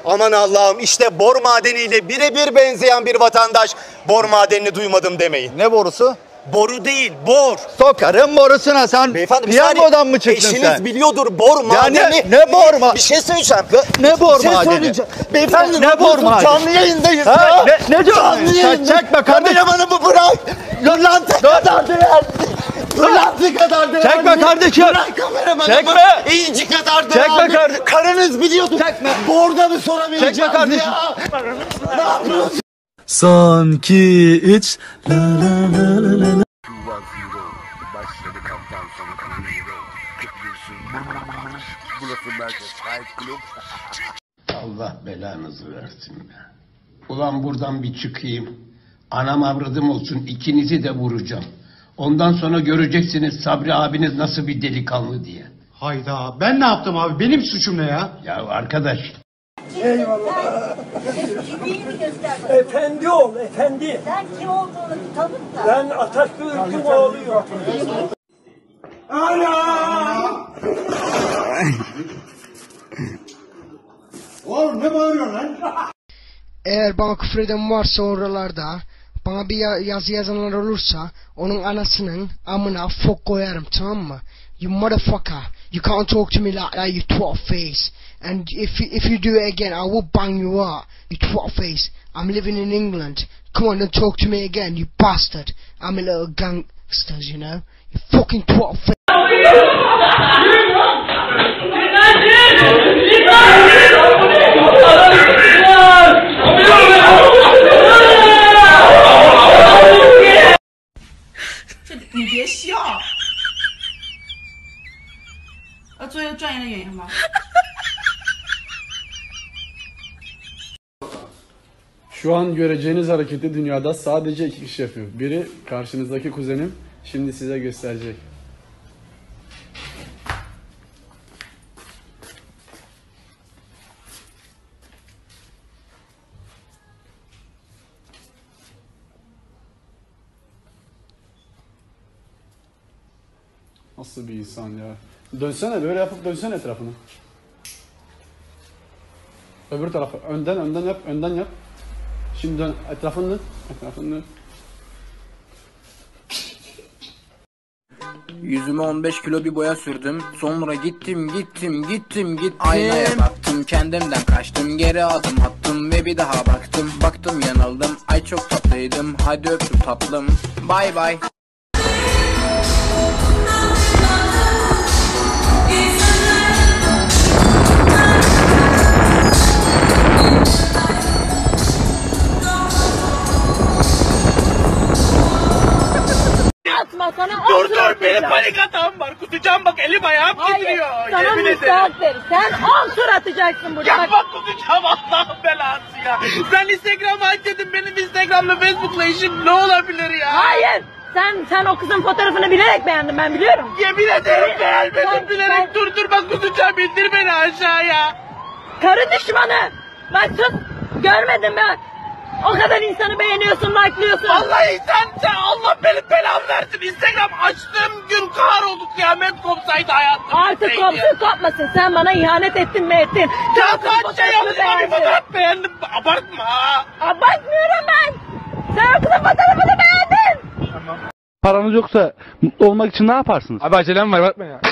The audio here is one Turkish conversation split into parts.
Aman Allah'ım, işte bor madeniyle birebir benzeyen bir vatandaş. Bor madenini duymadım demeyin. Ne borusu? Boru değil, bor. Sokarım borusuna. Sen piyangodan mı çıktın eşiniz sen? Eşiniz biliyordur bor madeni. Ya ne bor madeni? Bir şey söyleyeceğim. Ne bor madeni? Beyefendi ne bor madeni? Canlı yayındayız ha, ya. Ne canlı yayındayız? Çekme kardeşim. Kameramanımı bırak. Pırlanta kadar değerli. Pırlanta kadar değerli. Çekme kardeşim. Bırak kameramanımı. Çekme. İnci kadar değerli. Çekme kardeşim. Karınız biliyordur. Çekme. Borda mı soramayacağız? Çekme kardeşim. Ne yapıyorsun? Son 2 3 la la la la la. Başladı kaptan sonu kanıyor. Burası merkez Fight Club. Allah belanızı versin be. Ulan buradan bir çıkayım. Anam avradım olsun, ikinizi de vuracağım. Ondan sonra göreceksiniz Sabri abiniz nasıl bir delikanlı diye. Hayda, ben ne yaptım abi? Benim suçum ne ya? Ya arkadaş. Eyvallah. Efendi ol, efendi. Sen kim olduğunu tanıt da. Ben Atatürk'ün oğluyum. Oğlum ne bağırıyorsun lan? Eğer bana küfreden varsa oralarda, bana bir yazı yazanlar olursa, onun anasının amına fok koyarım, tamam mı? You motherfucker, you can't talk to me like that, you twat face. And if you do it again, I will bang you up, you twat face. I'm living in England. Come on, don't talk to me again, you bastard. I'm a little gangsters, you know? You fucking twat face. Şu an göreceğiniz hareketi dünyada sadece 2 kişi yapıyor. Biri karşınızdaki kuzenim, şimdi size gösterecek. Nasıl bir insan ya? Dönsene, böyle yapıp dönsene etrafını. Öbür tarafa, önden yap, önden yap. Şimdi dön, etrafını dön, Yüzüme 15 kilo bir boya sürdüm. Sonra gittim. Aynaya baktım, kendimden kaçtım. Geri adım attım ve bir daha baktım. Baktım yanıldım, ay çok tatlıydım. Hadi öptüm tatlım, bye bye. Dur benim panik atağım var. Kusacağım bak, elim ayağım titriyor. Sana müsaade ver. Sen 10 tur atacaksın burada. Ya bak kusacağım, Allah'ın belası ya. Sen Instagram'a aç dedim, benim Instagram'la Facebook'la işim ne olabilir ya? Hayır. Sen o kızın fotoğrafını bilerek beğendin, ben biliyorum. Yemin ederim beğenmedim bilerek. Dur bak kusacağım, indir beni aşağıya. Karı düşmanı. Bak sus. Görmedim ben. O kadar insanı beğeniyorsun, like'lıyorsun. Vallahi sen Allah benim belamı versin. Instagram açtığım gün kahroldu, kıyamet kopsaydı hayatım. Artık kopsun kopmasın. Sen bana ihanet ettin mi ettin? Ya kaç şey yaptın, bir fotoğraf beğendim. Abartma ha. Abartmıyorum ben. Sen o kızın fotoğrafını beğendin. Tamam. Paranız yoksa mutlu olmak için ne yaparsınız? Abi acelem var, bakma ya.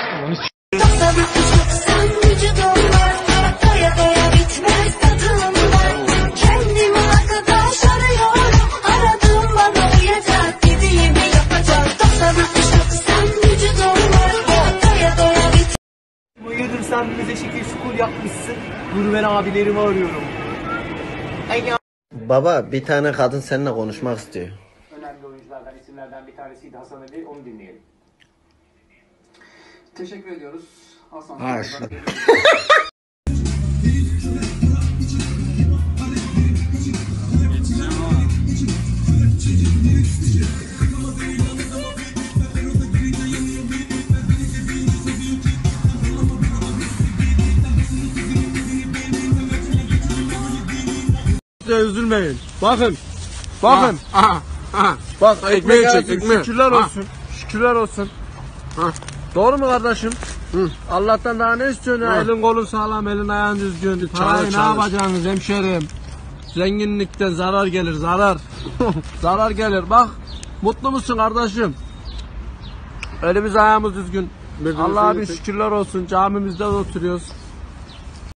Hayırdır, sen bize şekil şukul yapmışsın. Dur ben abilerimi arıyorum. Baba, bir tane kadın seninle konuşmak istiyor. Önemli oyunculardan, isimlerden bir tanesiydi Hasan Ali, onu dinleyelim. Teşekkür ediyoruz. Hasan Ali. Üzülmeyin. Bakın. Bak ekmeği çek, ekmeği. Şükürler olsun. Şükürler olsun. Doğru mu kardeşim? Allah'tan daha ne istiyorsun ya? Elin kolun sağlam, elin ayağın düzgün. Parayı ne yapacaksınız hemşerim? Zenginlikten zarar gelir, zarar. Zarar gelir. Bak, mutlu musun kardeşim? Elimiz ayağımız düzgün. Allah'a bir şükürler olsun. Camimizde de oturuyoruz.